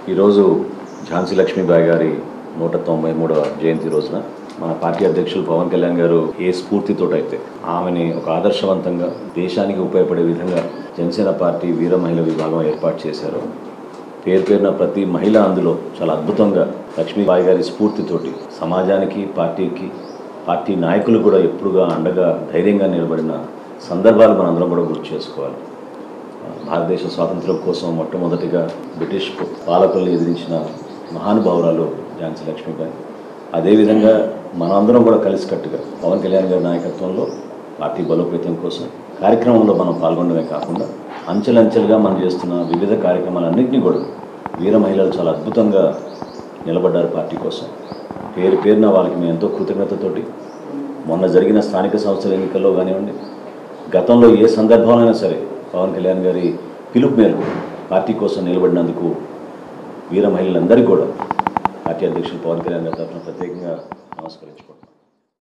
ఈరోజు ఝాన్సీ లక్ష్మీబాయి గారి 193వ జయంతి రోజున మన పార్టీ అధ్యక్షులు పవన్ కళ్యాణ్ గారు ఏ స్ఫూర్తితోటైతే ఆమెని ఒక ఆదర్శవంతంగా దేశానికి ఉపయోగపడే విధంగా జనసేన పార్టీ వీర మహిళ విభాగం ఏర్పాటు చేశారు. పేరున ప్రతి మహిళ అందులో చాలా అద్భుతంగా లక్ష్మీబాయి గారి స్ఫూర్తితోటి సమాజానికి పార్టీ నాయకులు కూడా ఎప్పుడుగా అండగా ధైర్యంగా నిలబడిన సందర్భాలు మనందరం కూడా గుర్తు చేసుకోవాలి. భారతదేశ స్వాతంత్ర్యం కోసం మొట్టమొదటిగా బ్రిటిష్ పాలకుల్ని ఎదిరించిన మహానుభావురాలు ఝాన్సీ లక్ష్మీబాయి. అదేవిధంగా మనందరం కూడా కలిసికట్టుగా పవన్ కళ్యాణ్ గారి నాయకత్వంలో పార్టీ బలోపేతం కోసం కార్యక్రమంలో మనం పాల్గొనడమే కాకుండా అంచెలంచెలుగా మనం చేస్తున్న వివిధ కార్యక్రమాలన్నింటినీ కూడా వీర మహిళలు చాలా అద్భుతంగా నిలబడ్డారు పార్టీ కోసం. పేరున వాళ్ళకి మేము ఎంతో కృతజ్ఞతతోటి మొన్న జరిగిన స్థానిక సంస్థల ఎన్నికల్లో కానివ్వండి, గతంలో ఏ సందర్భంలోనైనా సరే పవన్ కళ్యాణ్ గారి పిలుపు మేరకు పార్టీ కోసం నిలబడినందుకు వీర మహిళలందరికీ కూడా పార్టీ అధ్యక్షులు పవన్ కళ్యాణ్ గారి తరఫున ప్రత్యేకంగా నమస్కరించుకుంటున్నాను.